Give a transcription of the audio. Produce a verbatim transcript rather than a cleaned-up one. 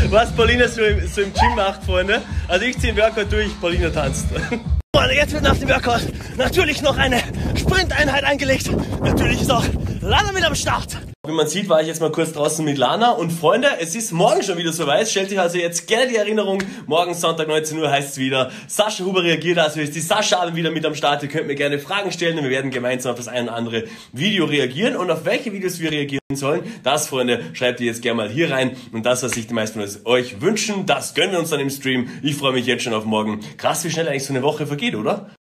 was Paulina so im, so im Gym macht, Freunde. Also ich ziehe den Workout durch, Paulina tanzt. Freunde, jetzt wird nach dem Workout natürlich noch eine Sprinteinheit eingelegt. Natürlich ist auch Lana mit am Start. Wie man sieht, war ich jetzt mal kurz draußen mit Lana. Und Freunde, es ist morgen schon wieder soweit. Stellt euch also jetzt gerne die Erinnerung. Morgen Sonntag neunzehn Uhr heißt es wieder. Sascha Huber reagiert, also ist die Sascha Abend wieder mit am Start. Ihr könnt mir gerne Fragen stellen und wir werden gemeinsam auf das ein oder andere Video reagieren. Und auf welche Videos wir reagieren sollen, das, Freunde, schreibt ihr jetzt gerne mal hier rein. Und das, was sich die meisten von euch wünschen, das gönnen wir uns dann im Stream. Ich freue mich jetzt schon auf morgen. Krass, wie schnell eigentlich so eine Woche vergeht, oder?